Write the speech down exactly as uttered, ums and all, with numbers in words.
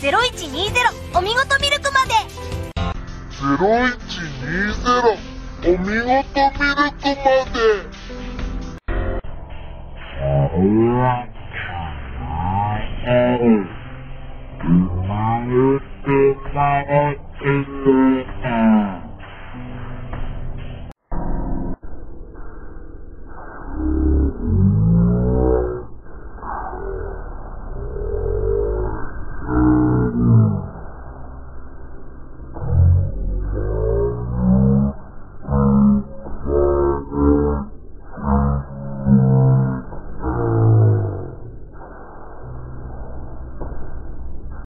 ゼロいちにゼロお見事ミルクまで。 ゼロいちにゼロお見事ミルクまで。 Thank you.